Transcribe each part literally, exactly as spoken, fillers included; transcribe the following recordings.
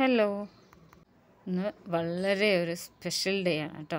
Hello, ഇന്ന് വളരെ ഒരു സ്പെഷ്യൽ ഡേ ആണ് കേട്ടോ.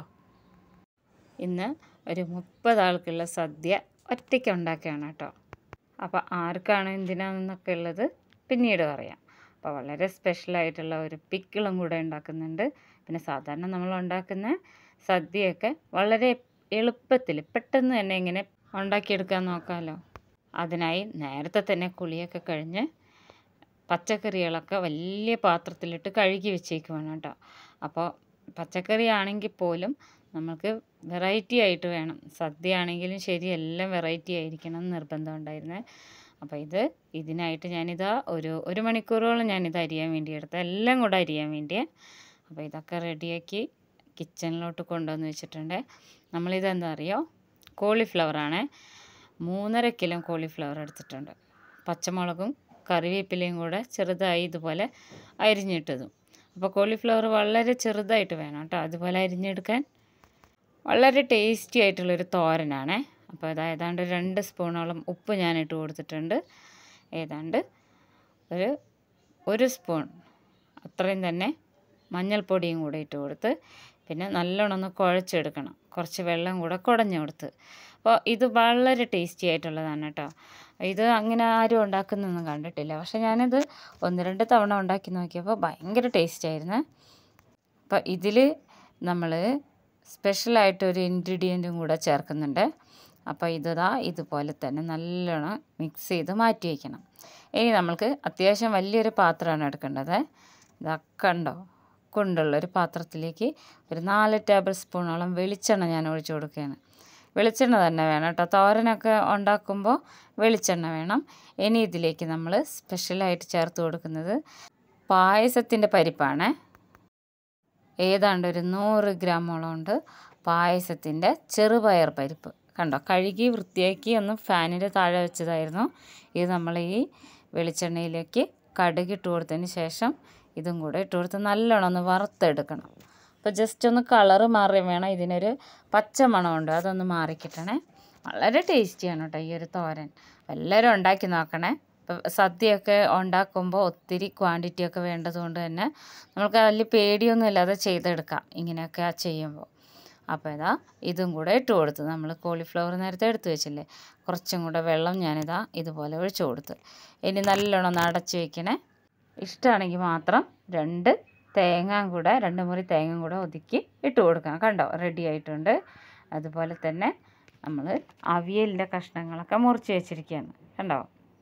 ഇന്ന് ഒരു മുപ്പത് ആൾക്കുള്ള സദ്യ ഒറ്റയ്ക്ക് ഉണ്ടാക്കുകയാണ് കേട്ടോ. അപ്പോൾ ആർക്കാണ് എന്തിനാണെന്നൊക്കെ ഉള്ളത് പിന്നീട് പറയാം. അപ്പോൾ വളരെ സ്പെഷ്യലായിട്ടുള്ള ഒരു പിക്കിളും കൂടെ ഉണ്ടാക്കുന്നുണ്ട്. പിന്നെ സാധാരണ നമ്മൾ ഉണ്ടാക്കുന്ന സദ്യയൊക്കെ വളരെ എളുപ്പത്തിൽ പെട്ടെന്ന് തന്നെ ഇങ്ങനെ ഉണ്ടാക്കിയെടുക്കാൻ നോക്കാമല്ലോ. അതിനായി നേരത്തെ തന്നെ കുളിയൊക്കെ കഴിഞ്ഞ് പച്ചക്കറികളൊക്കെ വലിയ പാത്രത്തിലിട്ട് കഴുകി വെച്ചേക്കുവാണ് കേട്ടോ. അപ്പോൾ പച്ചക്കറി ആണെങ്കിൽ പോലും നമുക്ക് വെറൈറ്റി ആയിട്ട് വേണം. സദ്യ ആണെങ്കിലും ശരി, എല്ലാം വെറൈറ്റി ആയിരിക്കണം എന്ന് നിർബന്ധം ഉണ്ടായിരുന്നത്. അപ്പോൾ ഇത് ഇതിനായിട്ട് ഞാനിതാ ഒരു ഒരു മണിക്കൂറോളം ഞാനിത് അരിയാൻ വേണ്ടി എടുത്തത്, എല്ലാം കൂടെ അരിയാൻ വേണ്ടിയേ. അപ്പോൾ ഇതൊക്കെ റെഡിയാക്കി കിച്ചണിലോട്ട് കൊണ്ടുവന്ന് വെച്ചിട്ടുണ്ട്. നമ്മളിതെന്താ അറിയോ, കോളിഫ്ലവറാണ്. മൂന്നര കിലോ കോളിഫ്ലവർ എടുത്തിട്ടുണ്ട്. പച്ചമുളകും കറിവേപ്പിലയും കൂടെ ചെറുതായി ഇതുപോലെ അരിഞ്ഞിട്ടതും. അപ്പോൾ കോളിഫ്ലവർ വളരെ ചെറുതായിട്ട് വേണം കേട്ടോ അതുപോലെ അരിഞ്ഞെടുക്കാൻ. വളരെ ടേസ്റ്റി ആയിട്ടുള്ളൊരു തോരനാണ്. അപ്പോൾ അത് ഏതാണ്ട് രണ്ട് സ്പൂണോളം ഉപ്പ് ഞാൻ ഇട്ട് കൊടുത്തിട്ടുണ്ട്. ഏതാണ്ട് ഒരു ഒരു സ്പൂൺ അത്രയും തന്നെ മഞ്ഞൾപ്പൊടിയും കൂടെ ഇട്ട് കൊടുത്ത് പിന്നെ നല്ലോണം ഒന്ന് കുഴച്ചെടുക്കണം. കുറച്ച് വെള്ളം കൂടെ കുടഞ്ഞു കൊടുത്ത്. അപ്പോൾ ഇത് വളരെ ടേസ്റ്റി ആയിട്ടുള്ളതാണ് കേട്ടോ. ഇത് അങ്ങനെ ആരും ഉണ്ടാക്കുന്നൊന്നും കണ്ടിട്ടില്ല. പക്ഷെ ഞാനിത് ഒന്ന് രണ്ട് തവണ ഉണ്ടാക്കി നോക്കിയപ്പോൾ ഭയങ്കര ടേസ്റ്റ് ആയിരുന്നു. അപ്പോൾ ഇതിൽ നമ്മൾ സ്പെഷ്യലായിട്ടൊരു ഇൻഗ്രീഡിയൻറ്റും കൂടെ ചേർക്കുന്നുണ്ട്. അപ്പോൾ ഇതാ ഇതുപോലെ തന്നെ നല്ലോണം മിക്സ് ചെയ്ത് മാറ്റി വയ്ക്കണം. ഇനി നമ്മൾക്ക് അത്യാവശ്യം വലിയൊരു പാത്രമാണ് എടുക്കേണ്ടത്. ഇതൊക്കെ ഉണ്ടോ കൊണ്ടുള്ളൊരു പാത്രത്തിലേക്ക് ഒരു നാല് ടേബിൾ സ്പൂണോളം വെളിച്ചെണ്ണ ഞാൻ ഒഴിച്ചു കൊടുക്കുകയാണ്. വെളിച്ചെണ്ണ തന്നെ വേണം കേട്ടോ, തോരനൊക്കെ ഉണ്ടാക്കുമ്പോൾ വെളിച്ചെണ്ണ വേണം. ഇനി ഇതിലേക്ക് നമ്മൾ സ്പെഷ്യലായിട്ട് ചേർത്ത് കൊടുക്കുന്നത് പായസത്തിൻ്റെ പരിപ്പാണ്. ഏതാണ്ട് ഒരു നൂറ് ഗ്രാമോളം ഉണ്ട് പായസത്തിൻ്റെ ചെറുപയർ പരിപ്പ്. കണ്ടോ, കഴുകി വൃത്തിയാക്കി ഒന്ന് ഫാനിൻ്റെ താഴെ വെച്ചതായിരുന്നു. ഇത് നമ്മൾ ഈ വെളിച്ചെണ്ണയിലേക്ക് കടുകിട്ട് കൊടുത്തതിന് ശേഷം ഇതും കൂടെ ഇട്ട് കൊടുത്ത് നല്ലോണം ഒന്ന് വറുത്തെടുക്കണം. അപ്പോൾ ജസ്റ്റ് ഒന്ന് കളറ് മാറി വേണം, ഇതിനൊരു പച്ച മണമുണ്ട്, അതൊന്ന് മാറിക്കിട്ടണേ. വളരെ ടേസ്റ്റിയാണ് കേട്ടോ ഈ ഒരു തോരൻ. എല്ലാവരും ഉണ്ടാക്കി നോക്കണേ. ഇപ്പോൾ സദ്യയൊക്കെ ഉണ്ടാക്കുമ്പോൾ ഒത്തിരി ക്വാണ്ടിറ്റിയൊക്കെ വേണ്ടതുകൊണ്ട് തന്നെ നമുക്ക് വലിയ പേടിയൊന്നും ഇല്ലാതെ ചെയ്തെടുക്കാം ഇങ്ങനെയൊക്കെ ചെയ്യുമ്പോൾ. അപ്പോൾ ഇതാ ഇതും കൂടെ ഇട്ട് കൊടുത്ത് നമ്മൾ കോളിഫ്ലവർ നേരത്തെ എടുത്ത് വെച്ചില്ലേ, കുറച്ചും കൂടെ വെള്ളം ഞാനിതാ ഇതുപോലെ ഒഴിച്ചു കൊടുത്ത് ഇനി നല്ലോണം ഒന്ന് അടച്ച് വയ്ക്കണേ. ഇഷ്ടമാണെങ്കിൽ മാത്രം രണ്ട് തേങ്ങയും കൂടെ രണ്ട് മുറി തേങ്ങയും കൂടെ ഒതുക്കി ഇട്ട് കൊടുക്കാം. കണ്ടോ, റെഡി ആയിട്ടുണ്ട്. അതുപോലെ തന്നെ നമ്മൾ അവിയലിൻ്റെ കഷ്ണങ്ങളൊക്കെ മുറിച്ച് വെച്ചിരിക്കുകയാണ്. കണ്ടോ.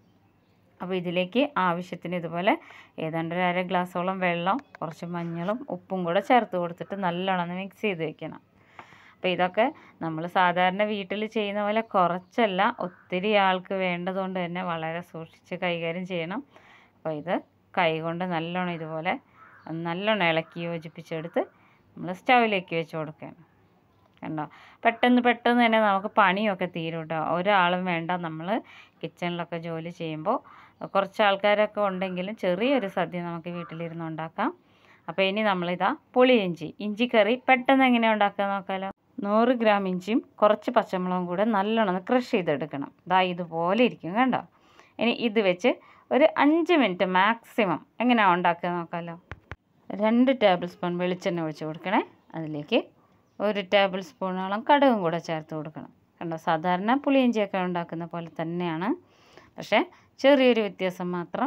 അപ്പോൾ ഇതിലേക്ക് ആവശ്യത്തിന് ഇതുപോലെ ഏതാണ്ട് ഒരു അര ഗ്ലാസോളം വെള്ളം കുറച്ച് മഞ്ഞളും ഉപ്പും കൂടെ ചേർത്ത് കൊടുത്തിട്ട് നല്ലോണം മിക്സ് ചെയ്ത് വെക്കണം. അപ്പോൾ ഇതൊക്കെ നമ്മൾ സാധാരണ വീട്ടിൽ ചെയ്യുന്ന പോലെ കുറച്ചല്ല, ഒത്തിരി ആൾക്ക് വേണ്ടതുകൊണ്ട് തന്നെ വളരെ സൂക്ഷിച്ച് കൈകാര്യം ചെയ്യണം. അപ്പോൾ ഇത് കൈ കൊണ്ട് നല്ലോണം ഇതുപോലെ നല്ലോണം ഇളക്കി യോജിപ്പിച്ചെടുത്ത് നമ്മൾ സ്റ്റൗവിലേക്ക് വെച്ച് കൊടുക്കുകയാണ്. കണ്ടോ, പെട്ടെന്ന് പെട്ടെന്ന് തന്നെ നമുക്ക് പണിയൊക്കെ തീരും കേട്ടോ. ഒരാളും വേണ്ട, നമ്മൾ കിച്ചണിലൊക്കെ ജോലി ചെയ്യുമ്പോൾ കുറച്ച് ആൾക്കാരൊക്കെ ഉണ്ടെങ്കിലും ചെറിയൊരു സദ്യ നമുക്ക് വീട്ടിലിരുന്ന് ഉണ്ടാക്കാം. അപ്പോൾ ഇനി നമ്മളിതാ പുളിയിഞ്ചി ഇഞ്ചിക്കറി പെട്ടെന്ന് എങ്ങനെയാണ് ഉണ്ടാക്കുക നോക്കാമല്ലോ. നൂറ് ഗ്രാം ഇഞ്ചിയും കുറച്ച് പച്ചമുളകും കൂടെ നല്ലോണം ക്രഷ് ചെയ്തെടുക്കണം. ഇതാ ഇതുപോലെ ഇരിക്കും കണ്ടോ. ഇനി ഇത് വെച്ച് ഒരു അഞ്ച് മിനിറ്റ് മാക്സിമം എങ്ങനെയാണ് ഉണ്ടാക്കുക നോക്കാമല്ലോ. രണ്ട് ടേബിൾ സ്പൂൺ വെളിച്ചെണ്ണ ഒഴിച്ച് കൊടുക്കണേ. അതിലേക്ക് ഒരു ടേബിൾ സ്പൂണോളം കടുകും കൂടെ ചേർത്ത് കൊടുക്കണം. കണ്ടോ, സാധാരണ പുളിയിഞ്ചിയൊക്കെ ഉണ്ടാക്കുന്ന പോലെ തന്നെയാണ്, പക്ഷേ ചെറിയൊരു വ്യത്യാസം മാത്രം.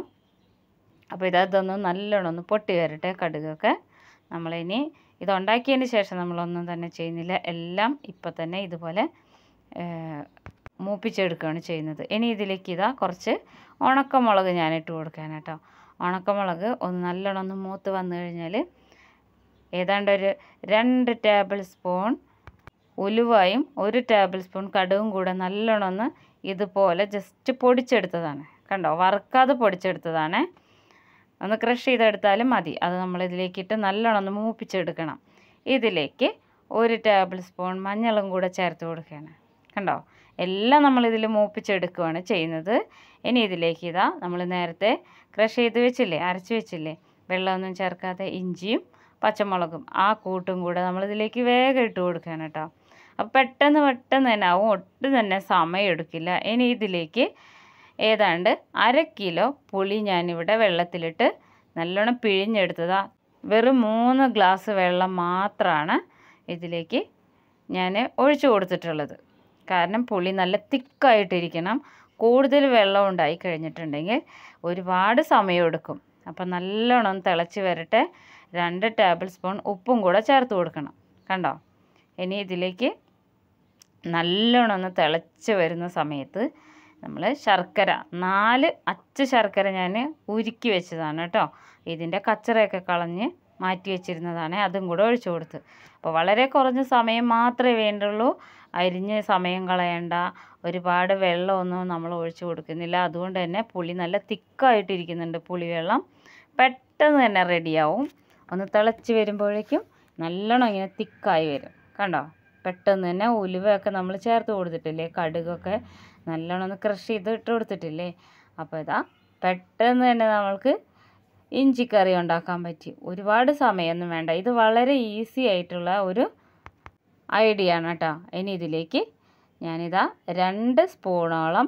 അപ്പോൾ ഇതൊന്ന് നല്ലോണം ഒന്ന് പൊട്ടി വരട്ടെ കടുകൊക്കെ. നമ്മളിനി ഇതുണ്ടാക്കിയതിന് ശേഷം നമ്മളൊന്നും തന്നെ ചെയ്യുന്നില്ല, എല്ലാം ഇപ്പം തന്നെ ഇതുപോലെ മൂപ്പിച്ചെടുക്കുകയാണ് ചെയ്യുന്നത്. ഇനി ഇതിലേക്ക് ഇതാ കുറച്ച് ഉണക്കമുളക് ഞാനിട്ട് കൊടുക്കാൻ കേട്ടോ. ഉണക്കമുളക് ഒന്ന് നല്ലോണം ഒന്ന് മൂത്ത് വന്നു കഴിഞ്ഞാൽ ഏതാണ്ട് ഒരു രണ്ട് ടേബിൾ സ്പൂൺ ഉലുവായും ഒരു ടേബിൾ സ്പൂൺ കടുകും കൂടെ നല്ലോണം ഒന്ന് ഇതുപോലെ ജസ്റ്റ് പൊടിച്ചെടുത്തതാണ്. കണ്ടോ, വറുക്കാതെ പൊടിച്ചെടുത്തതാണ്. ഒന്ന് ക്രഷ് ചെയ്തെടുത്താലും മതി. അത് നമ്മളിതിലേക്കിട്ട് നല്ലോണം ഒന്ന് മൂപ്പിച്ചെടുക്കണം. ഇതിലേക്ക് ഒരു ടേബിൾ സ്പൂൺ മഞ്ഞളും കൂടെ ചേർത്ത് കൊടുക്കുകയാണ്. കണ്ടോ, എല്ലാം നമ്മളിതിൽ മൂപ്പിച്ചെടുക്കുകയാണ് ചെയ്യുന്നത്. ഇനി ഇതിലേക്ക് ഇതാ നമ്മൾ നേരത്തെ ക്രഷ് ചെയ്ത് വെച്ചില്ലേ, അരച്ച് വെച്ചില്ലേ, വെള്ളമൊന്നും ചേർക്കാതെ ഇഞ്ചിയും പച്ചമുളകും ആ കൂട്ടും കൂടെ നമ്മളിതിലേക്ക് വേഗം ഇട്ട് കൊടുക്കുകയാണ് കേട്ടോ. അപ്പോൾ പെട്ടെന്ന് പെട്ടെന്ന് തന്നെ ആവും, ഒട്ടും തന്നെ സമയം എടുക്കില്ല. ഇനി ഇതിലേക്ക് ഏതാണ്ട് അര കിലോ പുളി ഞാനിവിടെ വെള്ളത്തിലിട്ട് നല്ലോണം പിഴിഞ്ഞെടുത്തതാ. വെറും മൂന്ന് ഗ്ലാസ് വെള്ളം മാത്രമാണ് ഇതിലേക്ക് ഞാൻ ഒഴിച്ചു കൊടുത്തിട്ടുള്ളത്. കാരണം പുളി നല്ല തിക്കായിട്ടിരിക്കണം. കൂടുതൽ വെള്ളം ഉണ്ടായി കഴിഞ്ഞിട്ടുണ്ടെങ്കിൽ ഒരുപാട് സമയമെടുക്കും. അപ്പം നല്ലോണം തിളച്ച് വരട്ടെ. രണ്ട് ടേബിൾ സ്പൂൺ ഉപ്പും കൂടെ ചേർത്ത് കൊടുക്കണം. കണ്ടോ? ഇനി ഇതിലേക്ക് നല്ലോണം ഒന്ന് തിളച്ച് വരുന്ന സമയത്ത് നമ്മൾ ശർക്കര, നാല് അച്ച് ശർക്കര ഞാൻ ഉരുക്കി വെച്ചതാണ് കേട്ടോ. ഇതിൻ്റെ കച്ചറയൊക്കെ കളഞ്ഞ് മാറ്റി വെച്ചിരുന്നതാണ്. അതും കൂടെ ഒഴിച്ചു കൊടുത്ത്. അപ്പോൾ വളരെ കുറഞ്ഞ സമയം മാത്രമേ വേണ്ടുള്ളൂ. അരിഞ്ഞ് സമയം കളയണ്ട. ഒരുപാട് വെള്ളമൊന്നും നമ്മൾ ഒഴിച്ചു കൊടുക്കുന്നില്ല. അതുകൊണ്ട് തന്നെ പുളി നല്ല തിക്കായിട്ടിരിക്കുന്നുണ്ട്. പുളിവെള്ളം പെട്ടെന്ന് തന്നെ റെഡിയാവും. ഒന്ന് തിളച്ച് വരുമ്പോഴേക്കും നല്ലോണം ഇങ്ങനെ തിക്കായി വരും. കണ്ടോ? പെട്ടെന്ന് തന്നെ ഉലുവയൊക്കെ നമ്മൾ ചേർത്ത് കൊടുത്തിട്ടില്ലേ, കടുകൊക്കെ നല്ലോണം ഒന്ന് ക്രഷ് ചെയ്ത് ഇട്ട് കൊടുത്തിട്ടില്ലേ. അപ്പോൾ ഇതാ പെട്ടെന്ന് തന്നെ നമ്മൾക്ക് ഇഞ്ചിക്കറി ഉണ്ടാക്കാൻ പറ്റി. ഒരുപാട് സമയമൊന്നും വേണ്ട. ഇത് വളരെ ഈസി ആയിട്ടുള്ള ഒരു ഐഡിയ ആണ് കേട്ടോ. ഇനി ഇതിലേക്ക് ഞാനിതാ രണ്ട് സ്പൂണോളം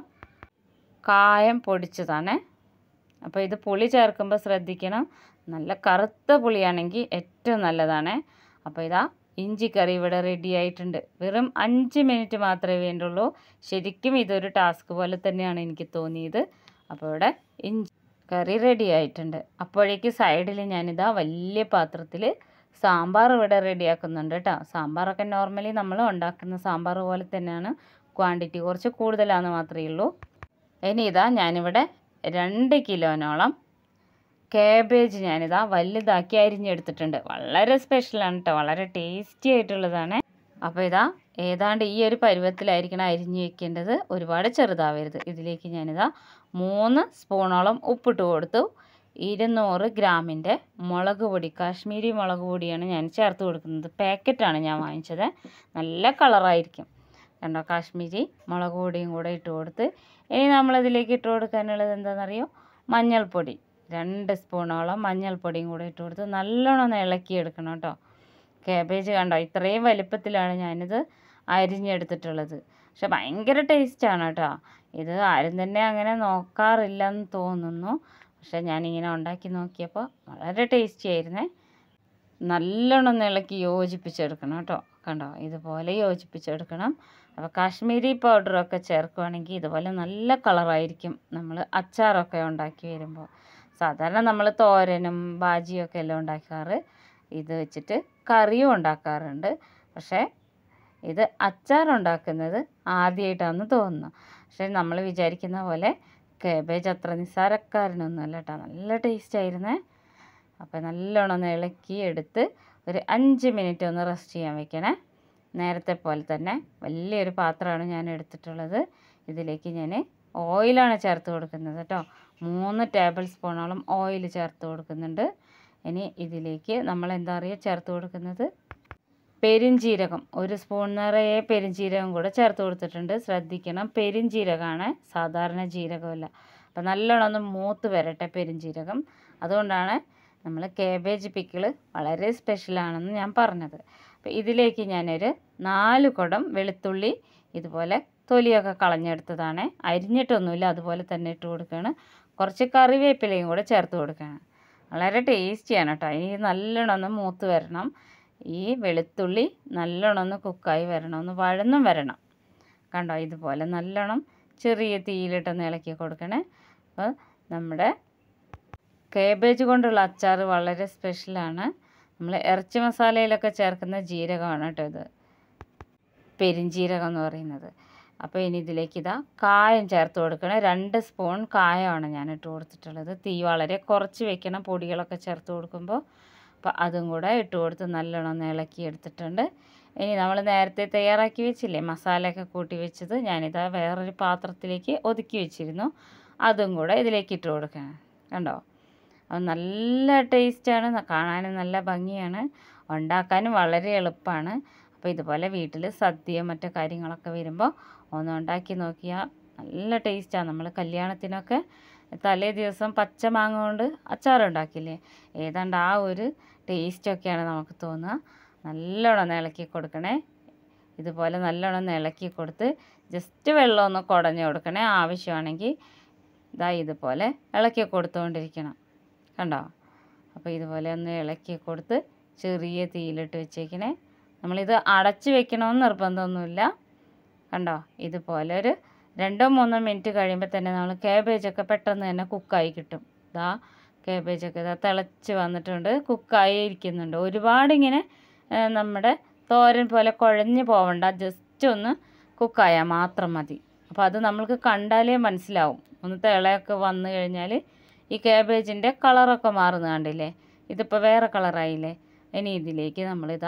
കായം പൊടിച്ചതാണ്. അപ്പോൾ ഇത് പുളി ചേർക്കുമ്പോൾ ശ്രദ്ധിക്കണം, നല്ല കറുത്ത പുളിയാണെങ്കിൽ ഏറ്റവും നല്ലതാണ്. അപ്പോൾ ഇതാ ഇഞ്ചിക്കറി ഇവിടെ റെഡി ആയിട്ടുണ്ട്. വെറും അഞ്ച് മിനിറ്റ് മാത്രമേ വേണ്ടുള്ളൂ. ശരിക്കും ഇതൊരു ടാസ്ക് പോലെ തന്നെയാണ് എനിക്ക് തോന്നിയത്. അപ്പോൾ ഇവിടെ ഇഞ്ചി കറി റെഡി ആയിട്ടുണ്ട്. അപ്പോഴേക്ക് സൈഡിൽ ഞാനിതാ വലിയ പാത്രത്തിൽ സാമ്പാർ ഇവിടെ റെഡിയാക്കുന്നുണ്ട് കേട്ടോ. സാമ്പാറൊക്കെ നോർമലി നമ്മൾ ഉണ്ടാക്കുന്ന സാമ്പാർ പോലെ തന്നെയാണ്. ക്വാണ്ടിറ്റി കുറച്ച് കൂടുതലാണെന്ന് മാത്രമേ ഉള്ളൂ. ഇനി ഇതാ ഞാനിവിടെ രണ്ട് കിലോനോളം കാബേജ് ഞാനിതാ വലുതാക്കി അരിഞ്ഞെടുത്തിട്ടുണ്ട്. വളരെ സ്പെഷ്യലാണ് കേട്ടോ. വളരെ ടേസ്റ്റി ആയിട്ടുള്ളതാണ്. അപ്പോൾ ഇതാ ഏതാണ്ട് ഈ ഒരു പരുവത്തിലായിരിക്കണം അരിഞ്ഞ് വെക്കേണ്ടത്. ഒരുപാട് ചെറുതാവരുത്. ഇതിലേക്ക് ഞാനിതാ മൂന്ന് സ്പൂണോളം ഉപ്പിട്ട് കൊടുത്തു. ഇരുന്നൂറ് ഗ്രാമിൻ്റെ മുളക് പൊടി, കാശ്മീരി മുളക് പൊടിയാണ് ഞാൻ ചേർത്ത് കൊടുക്കുന്നത്. പാക്കറ്റാണ് ഞാൻ വാങ്ങിച്ചത്. നല്ല കളറായിരിക്കും. കണ്ടോ? കാശ്മീരി മുളക് പൊടിയും കൂടെ ഇട്ട് കൊടുത്ത് ഇനി നമ്മളതിലേക്ക് ഇട്ട് കൊടുക്കാനുള്ളത് എന്താണെന്നറിയോ? മഞ്ഞൾപ്പൊടി. രണ്ട് സ്പൂണോളം മഞ്ഞൾപ്പൊടിയും കൂടെ ഇട്ട് കൊടുത്ത് നല്ലോണം ഇളക്കിയെടുക്കണം കേട്ടോ. കാബേജ് കണ്ടോ? ഇത്രയും വലിപ്പത്തിലാണ് ഞാനിത് അരിഞ്ഞെടുത്തിട്ടുള്ളത്. പക്ഷെ ഭയങ്കര ടേസ്റ്റാണ് കേട്ടോ. ഇത് ആരും തന്നെ അങ്ങനെ നോക്കാറില്ലെന്ന് തോന്നുന്നു. പക്ഷെ ഞാനിങ്ങനെ ഉണ്ടാക്കി നോക്കിയപ്പോൾ വളരെ ടേസ്റ്റി ആയിരുന്നേ. നല്ലോണം ഇളക്കി യോജിപ്പിച്ചെടുക്കണം കേട്ടോ. കണ്ടോ? ഇതുപോലെ യോജിപ്പിച്ചെടുക്കണം. അപ്പോൾ കാശ്മീരി പൗഡറൊക്കെ ചേർക്കുകയാണെങ്കിൽ ഇതുപോലെ നല്ല കളറായിരിക്കും നമ്മൾ അച്ചാറൊക്കെ ഉണ്ടാക്കി വരുമ്പോൾ. സാധാരണ നമ്മൾ തോരനും ബാജിയൊക്കെ എല്ലാം ഉണ്ടാക്കാറ്. ഇത് വെച്ചിട്ട് കറിയും ഉണ്ടാക്കാറുണ്ട്. പക്ഷേ ഇത് അച്ചാറുണ്ടാക്കുന്നത് ആദ്യമായിട്ടാണെന്ന് തോന്നുന്നു. പക്ഷേ നമ്മൾ വിചാരിക്കുന്ന പോലെ കാബേജ് അത്ര നിസ്സാരക്കാരനൊന്നുമല്ല കേട്ടോ. നല്ല ടേസ്റ്റ് ആയിരുന്നേ. അപ്പോൾ നല്ലോണം ഒന്ന് ഇളക്കി എടുത്ത് ഒരു അഞ്ച് മിനിറ്റ് ഒന്ന് റെസ്റ്റ് ചെയ്യാൻ വെക്കണേ. നേരത്തെ പോലെ തന്നെ വലിയൊരു പാത്രമാണ് ഞാൻ എടുത്തിട്ടുള്ളത്. ഇതിലേക്ക് ഞാൻ ഓയിലാണ് ചേർത്ത് കൊടുക്കുന്നത് കേട്ടോ. മൂന്ന് ടേബിൾ സ്പൂണോളം ഓയിൽ ചേർത്ത് കൊടുക്കുന്നുണ്ട്. ഇനി ഇതിലേക്ക് നമ്മൾ എന്താ പറയുക ചേർത്ത് കൊടുക്കുന്നത്? പെരുംജീരകം. ഒരു സ്പൂൺ നിറയെ പെരുംജീരകം കൂടെ ചേർത്ത് കൊടുത്തിട്ടുണ്ട്. ശ്രദ്ധിക്കണം, പെരുംജീരകമാണ്, സാധാരണ ജീരകമല്ല. അപ്പം നല്ലോണം ഒന്ന് മൂത്ത് വരട്ടെ പെരുംജീരകം. അതുകൊണ്ടാണ് നമ്മൾ കാബേജ് പിക്കിൾ വളരെ സ്പെഷ്യലാണെന്ന് ഞാൻ പറഞ്ഞത്. അപ്പോൾ ഇതിലേക്ക് ഞാനൊരു നാല് കുടം വെളുത്തുള്ളി ഇതുപോലെ തൊലിയൊക്കെ കളഞ്ഞെടുത്തതാണ്. അരിഞ്ഞിട്ടൊന്നുമില്ല, അതുപോലെ തന്നെ ഇട്ട് കൊടുക്കുകയാണ്. കുറച്ച് കറിവേപ്പിലയും കൂടെ ചേർത്ത് കൊടുക്കുകയാണ്. വളരെ ടേസ്റ്റിയാണ് കേട്ടോ. ഇനി നല്ലോണം ഒന്ന് മൂത്ത് വരണം. ഈ വെളുത്തുള്ളി നല്ലോണം ഒന്ന് കുക്കായി വരണം, ഒന്ന് വഴന്നും വരണം. കണ്ടോ? ഇതുപോലെ നല്ലോണം ചെറിയ തീയിലിട്ടൊന്ന് ഇളക്കി കൊടുക്കണേ. അപ്പോൾ നമ്മുടെ കാബേജ് കൊണ്ടുള്ള അച്ചാർ വളരെ സ്പെഷ്യലാണ്. നമ്മൾ ഇറച്ചി മസാലയിലൊക്കെ ചേർക്കുന്ന ജീരകമാണ് കേട്ടോ ഇത്, പെരുംജീരകം എന്ന് പറയുന്നത്. അപ്പോൾ ഇനി ഇതിലേക്ക് ഇതാ കായം ചേർത്ത് കൊടുക്കണം. രണ്ട് സ്പൂൺ കായമാണ് ഞാൻ ഇട്ട് കൊടുത്തിട്ടുള്ളത്. തീ വളരെ കുറച്ച് വെക്കണം പൊടികളൊക്കെ ചേർത്ത് കൊടുക്കുമ്പോൾ. അപ്പോൾ അതും കൂടെ ഇട്ട് കൊടുത്ത് നല്ലോണം ഒന്ന് ഇളക്കി എടുത്തിട്ടുണ്ട്. ഇനി നമ്മൾ നേരത്തെ തയ്യാറാക്കി വെച്ചില്ലേ മസാലയൊക്കെ കൂട്ടി വെച്ചത്, ഞാനിതാ വേറൊരു പാത്രത്തിലേക്ക് ഒതുക്കി വെച്ചിരുന്നു. അതും കൂടെ ഇതിലേക്ക് ഇട്ട് കൊടുക്കണം. കണ്ടോ? അത് നല്ല ടേസ്റ്റാണ്, കാണാനും നല്ല ഭംഗിയാണ്, ഉണ്ടാക്കാനും വളരെ എളുപ്പമാണ്. അപ്പോൾ ഇതുപോലെ വീട്ടിൽ സദ്യ മറ്റു കാര്യങ്ങളൊക്കെ വരുമ്പോൾ ഒന്ന് ഉണ്ടാക്കി നോക്കിയാൽ നല്ല ടേസ്റ്റാണ്. നമ്മൾ കല്യാണത്തിനൊക്കെ തലേ ദിവസം പച്ച മാങ്ങ കൊണ്ട് അച്ചാറുണ്ടാക്കില്ലേ, ഏതാണ്ട് ആ ഒരു ടേസ്റ്റൊക്കെയാണ് നമുക്ക് തോന്നുക. നല്ലോണം ഇളക്കി കൊടുക്കണേ. ഇതുപോലെ നല്ലോണം ഇളക്കി കൊടുത്ത് ജസ്റ്റ് വെള്ളം ഒന്ന് കുടഞ്ഞു കൊടുക്കണേ. ആവശ്യമാണെങ്കിൽ ഇതാ ഇതുപോലെ ഇളക്കി കൊടുത്തുകൊണ്ടിരിക്കണം. കണ്ടോ? അപ്പോൾ ഇതുപോലെ ഒന്ന് ഇളക്കി കൊടുത്ത് ചെറിയ തീയിലിട്ട് വെച്ചേക്കണേ. നമ്മളിത് അടച്ച് വെക്കണമെന്ന് നിർബന്ധമൊന്നുമില്ല. കണ്ടോ, ഇതുപോലെ ഒരു രണ്ടോ മൂന്നോ മിനിറ്റ് കഴിയുമ്പോൾ തന്നെ നമ്മൾ കാബേജൊക്കെ പെട്ടെന്ന് തന്നെ കുക്കായി കിട്ടും. ഇതാ കാബേജൊക്കെ ഇതാ തിളച്ച് വന്നിട്ടുണ്ട്, കുക്കായി ഇരിക്കുന്നുണ്ട്. ഒരുപാടിങ്ങനെ നമ്മുടെ തോരൻ പോലെ കുഴഞ്ഞ് പോവണ്ട, ജസ്റ്റ് ഒന്ന് കുക്കായാൽ മാത്രം മതി. അപ്പോൾ അത് നമ്മൾക്ക് കണ്ടാലേ മനസ്സിലാവും. ഒന്ന് തിളയൊക്കെ വന്നു കഴിഞ്ഞാൽ ഈ കാബേജിൻ്റെ കളറൊക്കെ മാറുന്ന കണ്ടില്ലേ, ഇതിപ്പോൾ വേറെ കളറായില്ലേ. ഇനി ഇതിലേക്ക് നമ്മളിതാ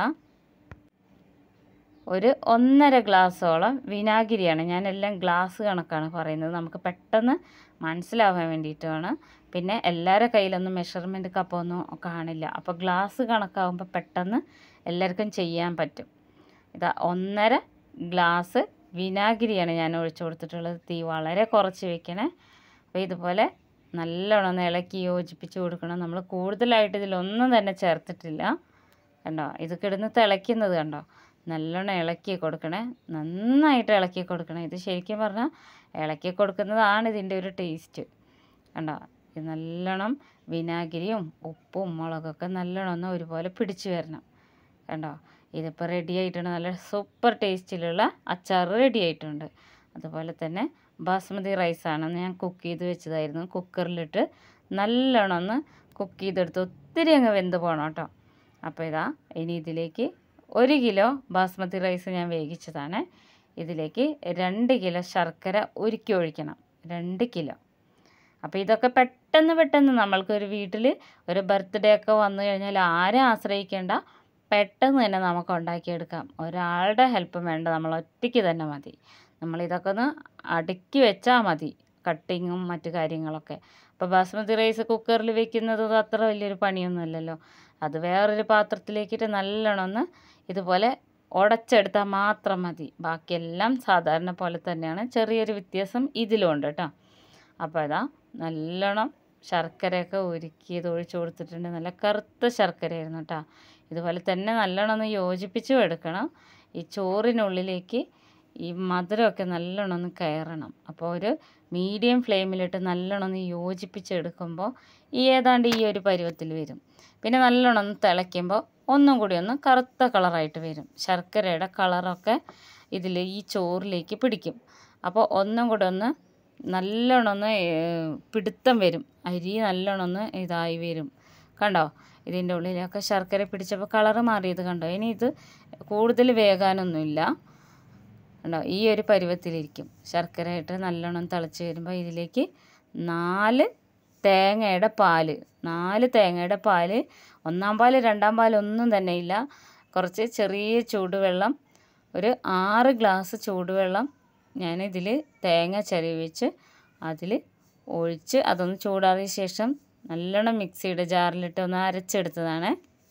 ഒരു ഒന്നര ഗ്ലാസ്സോളം വിനാഗിരിയാണ്, ഞാനെല്ലാം ഗ്ലാസ് കണക്കാണ് പറയുന്നത്, നമുക്ക് പെട്ടെന്ന് മനസ്സിലാവാൻ വേണ്ടിയിട്ടാണ്. പിന്നെ എല്ലാവരുടെ കയ്യിലൊന്നും മെഷർമെൻറ്റ് കപ്പൊന്നും കാണില്ല, അപ്പോൾ ഗ്ലാസ് കണക്കാകുമ്പോൾ പെട്ടെന്ന് എല്ലാവർക്കും ചെയ്യാൻ പറ്റും. ഇതാ ഒന്നര ഗ്ലാസ് വിനാഗിരിയാണ് ഞാൻ ഒഴിച്ചു കൊടുത്തിട്ടുള്ളത്. തീ വളരെ കുറച്ച് വെക്കണേ. അപ്പോൾ ഇതുപോലെ നല്ലോണം ഒന്ന് ഇളക്കി യോജിപ്പിച്ച് കൊടുക്കണം. നമ്മൾ കൂടുതലായിട്ട് ഇതിലൊന്നും തന്നെ ചേർത്തിട്ടില്ല. കണ്ടോ, ഇത് കിടന്ന് തിളയ്ക്കുന്നത് കണ്ടോ, നല്ലോണം ഇളക്കി കൊടുക്കണേ, നന്നായിട്ട് ഇളക്കി കൊടുക്കണം. ഇത് ശരിക്കും പറഞ്ഞാൽ ഇളക്കി കൊടുക്കുന്നതാണ് ഇതിൻ്റെ ഒരു ടേസ്റ്റ്. കണ്ടോ, ഇത് നല്ലോണം വിനാഗിരിയും ഉപ്പും മുളകൊക്കെ നല്ലോണം ഒന്ന് ഒരുപോലെ പിടിച്ചു വരണം. കണ്ടോ, ഇതിപ്പോൾ റെഡി ആയിട്ടുണ്ട്. നല്ല സൂപ്പർ ടേസ്റ്റിലുള്ള അച്ചാർ റെഡി ആയിട്ടുണ്ട്. അതുപോലെ തന്നെ ബാസ്മതി റൈസാണെന്ന് ഞാൻ കുക്ക് ചെയ്ത് വെച്ചതായിരുന്നു. കുക്കറിലിട്ട് നല്ലോണം ഒന്ന് കുക്ക് ചെയ്തെടുത്ത് ഒത്തിരി അങ്ങ് വെന്ത് പോകണം കേട്ടോ. അപ്പോൾ ഇതാ ഇനി ഇതിലേക്ക് ഒരു കിലോ ബാസ്മതി റൈസ് ഞാൻ വേവിച്ചതാണ്. ഇതിലേക്ക് രണ്ട് കിലോ ശർക്കര ഉരുക്കി ഒഴിക്കണം, രണ്ട് കിലോ. അപ്പോൾ ഇതൊക്കെ പെട്ടെന്ന് പെട്ടെന്ന് നമ്മൾക്കൊരു വീട്ടിൽ ഒരു ബർത്ത്ഡേ ഒക്കെ വന്നു കഴിഞ്ഞാൽ ആരും ആശ്രയിക്കേണ്ട, പെട്ടെന്ന് തന്നെ നമുക്ക് ഉണ്ടാക്കിയെടുക്കാം. ഒരാളുടെ ഹെൽപ്പും വേണ്ട, നമ്മൾ ഒറ്റയ്ക്ക് തന്നെ മതി. നമ്മളിതൊക്കെ ഒന്ന് അടുക്കി വെച്ചാൽ മതി, കട്ടിങ്ങും മറ്റു കാര്യങ്ങളൊക്കെ. അപ്പോൾ ബാസ്മതി റൈസ് കുക്കറിൽ വെക്കുന്നത് അത്ര വലിയൊരു പണിയൊന്നുമല്ലല്ലോ. അത് വേറൊരു പാത്രത്തിലേക്കിട്ട് നല്ലോണം ഒന്ന് ഇതുപോലെ ഉടച്ചെടുത്താൽ മാത്രം മതി. ബാക്കിയെല്ലാം സാധാരണ പോലെ തന്നെയാണ്, ചെറിയൊരു വ്യത്യാസം ഇതിലുണ്ട് കേട്ടോ. അപ്പോൾ ഇതാ നല്ലോണം ശർക്കരയൊക്കെ ഉരുക്കിയത് ഒഴിച്ച് കൊടുത്തിട്ടുണ്ട്. നല്ല കറുത്ത ശർക്കരയായിരുന്നു കേട്ടോ. ഇതുപോലെ തന്നെ നല്ലോണം ഒന്ന് യോജിപ്പിച്ചും എടുക്കണം. ഈ ചോറിനുള്ളിലേക്ക് ഈ മധുരമൊക്കെ നല്ലോണം ഒന്ന് കയറണം. അപ്പോൾ ഒരു മീഡിയം ഫ്ലെയിമിലിട്ട് നല്ലോണം ഒന്ന് യോജിപ്പിച്ചെടുക്കുമ്പോൾ ഈ ഏതാണ്ട് ഈ ഒരു പരുവത്തിൽ വരും. പിന്നെ നല്ലോണം ഒന്ന് തിളയ്ക്കുമ്പോൾ ഒന്നും കൂടി ഒന്ന് കറുത്ത കളറായിട്ട് വരും. ശർക്കരയുടെ കളറൊക്കെ ഇതിൽ ഈ ചോറിലേക്ക് പിടിക്കും. അപ്പോൾ ഒന്നും കൂടെ ഒന്ന് നല്ലോണം ഒന്ന് പിടുത്തം വരും, അരി നല്ലോണം ഒന്ന് ഇതായി വരും. കണ്ടോ, ഇതിൻ്റെ ഉള്ളിലൊക്കെ ശർക്കര പിടിച്ചപ്പോൾ കളറ് മാറിയത് കണ്ടോ. ഇനി ഇത് കൂടുതൽ വേകാനൊന്നുമില്ല. കണ്ടോ, ഈ ഒരു പരുവത്തിലിരിക്കും. ശർക്കര ഇട്ട് നല്ലോണം തിളച്ച് വരുമ്പോൾ ഇതിലേക്ക് നാല് തേങ്ങയുടെ പാല് നാല് തേങ്ങയുടെ പാല് ഒന്നാം പാല് രണ്ടാം പാല് ഒന്നും തന്നെ ഇല്ല. കുറച്ച് ചെറിയ ചൂടുവെള്ളം, ഒരു ആറ് ഗ്ലാസ് ചൂടുവെള്ളം ഞാനിതിൽ തേങ്ങ ചിരവി വെച്ച് അതിൽ ഒഴിച്ച് അതൊന്ന് ചൂടാറിയ ശേഷം നല്ലോണം മിക്സിയുടെ ജാറിലിട്ട് ഒന്ന് അരച്ചെടുത്തതാണ്.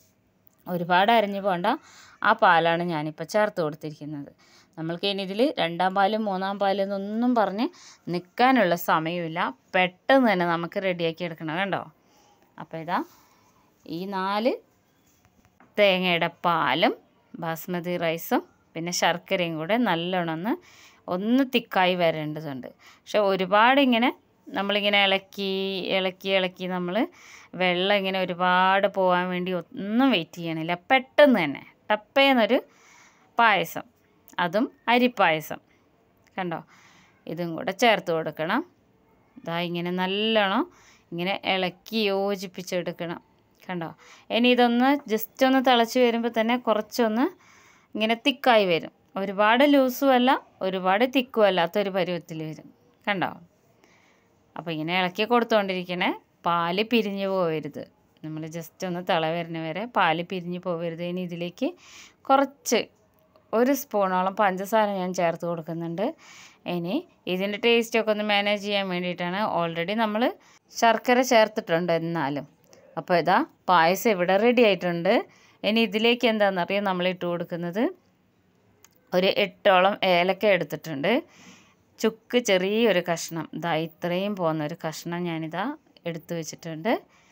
ഒരുപാട് അരഞ്ഞു പോകണ്ട, ആ പാലാണ് ഞാനിപ്പോൾ ചേർത്ത് കൊടുത്തിരിക്കുന്നത്. നമ്മൾക്ക് ഇനി ഇതിൽ രണ്ടാം പാലും മൂന്നാം പാലും എന്നൊന്നും പറഞ്ഞ് നിൽക്കാനുള്ള സമയമില്ല, പെട്ടെന്ന് തന്നെ നമുക്ക് റെഡിയാക്കി എടുക്കണം. കണ്ടോ, അപ്പോൾ ഇതാ ഈ നാല് തേങ്ങയുടെ പാലും ബാസ്മതി റൈസും പിന്നെ ശർക്കരയും കൂടെ നല്ലോണം ഒന്ന് ഒന്ന് തിക്കായി വരേണ്ടതുണ്ട്. പക്ഷെ ഒരുപാട് ഇങ്ങനെ നമ്മളിങ്ങനെ ഇളക്കി ഇളക്കി ഇളക്കി നമ്മൾ വെള്ളം ഇങ്ങനെ ഒരുപാട് പോകാൻ വേണ്ടി ഒന്നും വെയിറ്റ് ചെയ്യണില്ല. പെട്ടെന്ന് തന്നെ ടപ്പേന്നൊരു പായസം, അതും അരിപ്പായസം. കണ്ടോ, ഇതും കൂടെ ചേർത്ത് കൊടുക്കണം. ഇതാ ഇങ്ങനെ നല്ലോണം ഇങ്ങനെ ഇളക്കി യോജിപ്പിച്ചെടുക്കണം. കണ്ടോ, ഇനി ഇതൊന്ന് ജസ്റ്റ് ഒന്ന് തിളച്ച് വരുമ്പോൾ തന്നെ കുറച്ചൊന്ന് ഇങ്ങനെ തിക്കായി വരും. ഒരുപാട് ലൂസും അല്ല ഒരുപാട് തിക്കും അല്ലാത്തൊരു പരുവത്തിൽ വരും. കണ്ടോ, അപ്പോൾ ഇങ്ങനെ ഇളക്കി കൊടുത്തുകൊണ്ടിരിക്കണേ, പാല് പിരിഞ്ഞു പോകരുത്. നമ്മൾ ജസ്റ്റ് ഒന്ന് തിള വരുന്ന വരെ പാല് പിരിഞ്ഞു പോകരുത്. ഇനി ഇതിലേക്ക് കുറച്ച് ഒരു സ്പൂണോളം പഞ്ചസാര ഞാൻ ചേർത്ത് കൊടുക്കുന്നുണ്ട്. ഇനി ഇതിൻ്റെ ടേസ്റ്റൊക്കെ ഒന്ന് മാനേജ് ചെയ്യാൻ വേണ്ടിയിട്ടാണ്. ഓൾറെഡി നമ്മൾ ശർക്കര ചേർത്തിട്ടുണ്ട് എന്നാലും. അപ്പോൾ ഇതാ പായസം ഇവിടെ റെഡി ആയിട്ടുണ്ട്. ഇനി ഇതിലേക്ക് എന്താണെന്നറിയാം നമ്മൾ ഇട്ട് കൊടുക്കുന്നത് ഒരു എട്ടോളം ഏലക്ക എടുത്തിട്ടുണ്ട്. ചുക്ക് ചെറിയൊരു കഷ്ണം, ഇതാ ഇത്രയും പോകുന്നൊരു കഷ്ണം ഞാനിതാ എടുത്തു വെച്ചിട്ടുണ്ട്.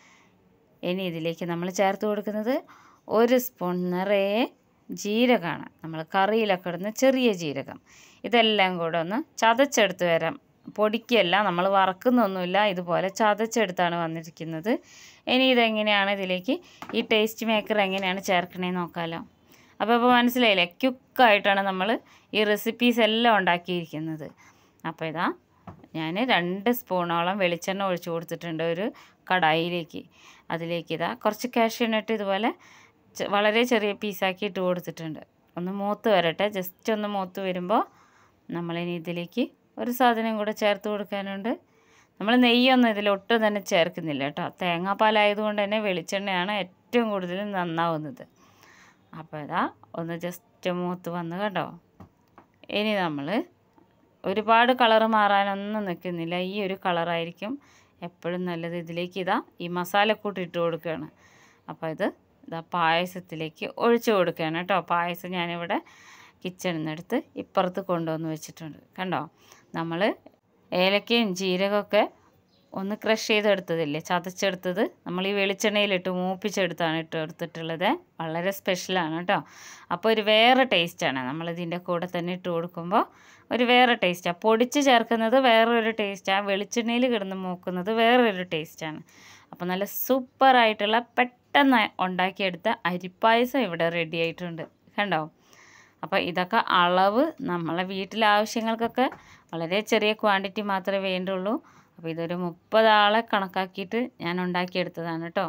ഇനി ഇതിലേക്ക് നമ്മൾ ചേർത്ത് കൊടുക്കുന്നത് ഒരു സ്പൂൺ നിറയെ ജീരകമാണ്. നമ്മൾ കറിയിലൊക്കെ ഇടുന്ന ചെറിയ ജീരകം. ഇതെല്ലാം കൂടെ ഒന്ന് ചതച്ചെടുത്ത് വരാം. പൊടിക്കല്ല, നമ്മൾ വറക്കുന്നൊന്നുമില്ല, ഇതുപോലെ ചതച്ചെടുത്താണ് വന്നിരിക്കുന്നത്. ഇനി ഇതെങ്ങനെയാണ് ഇതിലേക്ക് ഈ ടേസ്റ്റ് മേക്കർ എങ്ങനെയാണ് ചേർക്കണേന്ന് നോക്കാമല്ലോ. അപ്പോൾ ഇപ്പോൾ മനസ്സിലായില്ലേ, ക്യുക്കായിട്ടാണ് നമ്മൾ ഈ റെസിപ്പീസ് എല്ലാം ഉണ്ടാക്കിയിരിക്കുന്നത്. അപ്പോൾ ഇതാ ഞാൻ രണ്ട് സ്പൂണോളം വെളിച്ചെണ്ണ ഒഴിച്ച് കൊടുത്തിട്ടുണ്ട് ഒരു കടായിലേക്ക്. അതിലേക്ക് ഇതാ കുറച്ച് കാഷ്യൂ നട്ട് ഇതുപോലെ വളരെ ചെറിയ പീസാക്കി ഇട്ട് കൊടുത്തിട്ടുണ്ട്. ഒന്ന് മൂത്ത് വരട്ടെ. ജസ്റ്റ് ഒന്ന് മൂത്ത് വരുമ്പോൾ നമ്മളിനി ഇതിലേക്ക് ഒരു സാധനം കൂടെ ചേർത്ത് കൊടുക്കാനുണ്ട്. നമ്മൾ നെയ്യൊന്നും ഇതിലൊട്ടും തന്നെ ചേർക്കുന്നില്ല കേട്ടോ. തേങ്ങാപ്പാലായതുകൊണ്ട് തന്നെ വെളിച്ചെണ്ണയാണ് ഏറ്റവും കൂടുതൽ നന്നാവുന്നത്. അപ്പോൾ ഇതാ ഒന്ന് ജസ്റ്റ് മൂത്ത് വന്ന് കേട്ടോ. ഇനി നമ്മൾ ഒരുപാട് കളറ് മാറാനൊന്നും നിൽക്കുന്നില്ല. ഈ ഒരു കളറായിരിക്കും എപ്പോഴും നല്ലത്. ഇതിലേക്ക് ഇതാ ഈ മസാലക്കൂട്ട് ഇട്ട് കൊടുക്കുകയാണ്. അപ്പോൾ ഇത് ഇതാ പായസത്തിലേക്ക് ഒഴിച്ച് കൊടുക്കുകയാണ് കേട്ടോ. പായസം ഞാനിവിടെ കിച്ചണിൽ നിന്നെടുത്ത് ഇപ്പുറത്ത് കൊണ്ടുവന്ന് വെച്ചിട്ടുണ്ട്. കണ്ടോ, നമ്മൾ ഏലക്കയും ജീരകമൊക്കെ ഒന്ന് ക്രഷ് ചെയ്തെടുത്തതില്ലേ, ചതച്ചെടുത്തത് നമ്മൾ ഈ വെളിച്ചെണ്ണയിലിട്ട് മൂപ്പിച്ചെടുത്താണ് ഇട്ട് എടുത്തിട്ടുള്ളത്. വളരെ സ്പെഷ്യലാണ് കേട്ടോ. അപ്പോൾ ഒരു വേറെ ടേസ്റ്റാണ് നമ്മളിതിൻ്റെ കൂടെ തന്നെ ഇട്ട് കൊടുക്കുമ്പോൾ ഒരു വേറെ ടേസ്റ്റാണ്. പൊടിച്ച് ചേർക്കുന്നത് വേറൊരു ടേസ്റ്റാണ്, വെളിച്ചെണ്ണയിൽ കിടന്ന് മൂക്കുന്നത് വേറൊരു ടേസ്റ്റാണ്. അപ്പോൾ നല്ല സൂപ്പറായിട്ടുള്ള പെട്ടെന്ന് ഉണ്ടാക്കിയെടുത്ത അരിപ്പായസം ഇവിടെ റെഡി ആയിട്ടുണ്ട്. കണ്ടോ, അപ്പോൾ ഇതൊക്കെ അളവ് നമ്മളെ വീട്ടിലെ ആവശ്യങ്ങൾക്കൊക്കെ വളരെ ചെറിയ ക്വാണ്ടിറ്റി മാത്രമേ വേണ്ടുള്ളൂ. അപ്പോൾ ഇതൊരു മുപ്പത് ആളെ കണക്കാക്കിയിട്ട് ഞാൻ ഉണ്ടാക്കിയെടുത്തതാണ് കേട്ടോ.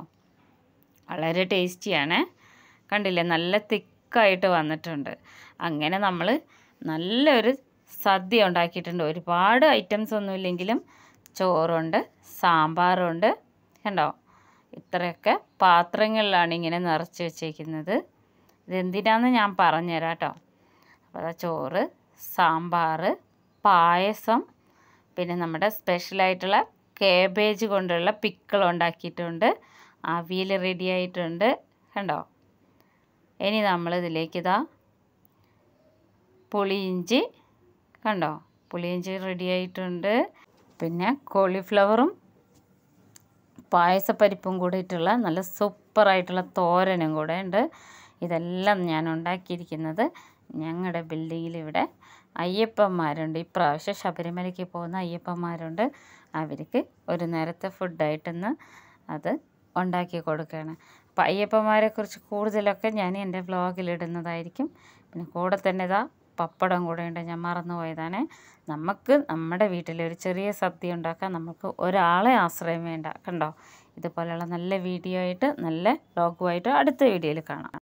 വളരെ ടേസ്റ്റിയാണ്. കണ്ടില്ലേ, നല്ല തിക്കായിട്ട് വന്നിട്ടുണ്ട്. അങ്ങനെ നമ്മൾ നല്ലൊരു സദ്യ ഉണ്ടാക്കിയിട്ടുണ്ട്. ഒരുപാട് ഐറ്റംസ് ഒന്നുമില്ലെങ്കിലും ചോറുണ്ട്, സാമ്പാറുണ്ട്. കണ്ടോ, ഇത്രയൊക്കെ പാത്രങ്ങളിലാണ് ഇങ്ങനെ നിറച്ച് വെച്ചേക്കുന്നത്. ഇതെന്തിനാന്ന് ഞാൻ പറഞ്ഞുതരാം കേട്ടോ. അപ്പോൾ അതാ ചോറ്, സാമ്പാർ, പായസം, പിന്നെ നമ്മുടെ സ്പെഷ്യലായിട്ടുള്ള കാബേജ് കൊണ്ടുള്ള പിക്കിൾ ഉണ്ടാക്കിയിട്ടുണ്ട്. അവിയൽ റെഡി ആയിട്ടുണ്ട്. കണ്ടോ, ഇനി നമ്മളിതിലേക്ക് ഇതാ പുളിയിഞ്ചി, കണ്ടോ പുളിയിഞ്ചി റെഡി ആയിട്ടുണ്ട്. പിന്നെ കോളിഫ്ലവറും പായസപ്പരിപ്പും കൂടെ ഇട്ടുള്ള നല്ല സൂപ്പറായിട്ടുള്ള തോരനും കൂടെ ഉണ്ട്. ഇതെല്ലാം ഞാൻ ഉണ്ടാക്കിയിരിക്കുന്നത് ഞങ്ങളുടെ ബിൽഡിങ്ങിൽ ഇവിടെ അയ്യപ്പന്മാരുണ്ട്. ഇപ്രാവശ്യം ശബരിമലയ്ക്ക് പോകുന്ന അയ്യപ്പന്മാരുണ്ട്. അവർക്ക് ഒരു നേരത്തെ ഫുഡായിട്ടൊന്ന് അത് ഉണ്ടാക്കി കൊടുക്കുകയാണ്. അപ്പോൾ അയ്യപ്പന്മാരെക്കുറിച്ച് കൂടുതലൊക്കെ ഞാൻ എൻ്റെ വ്ളോഗിലിടുന്നതായിരിക്കും. പിന്നെ കൂടെ തന്നെ ഇതാ പപ്പടം കൂടെ ഉണ്ട്, ഞാൻ മറന്നു പോയതാണ്. നമുക്ക് നമ്മുടെ വീട്ടിലൊരു ചെറിയ സദ്യ ഉണ്ടാക്കാൻ നമുക്ക് ഒരാളെ ആശ്രയം വേണ്ട. കണ്ടോ, ഇതുപോലെയുള്ള നല്ല വീഡിയോ ആയിട്ട് നല്ല വ്ളോഗുമായിട്ട് അടുത്ത വീഡിയോയിൽ കാണാം.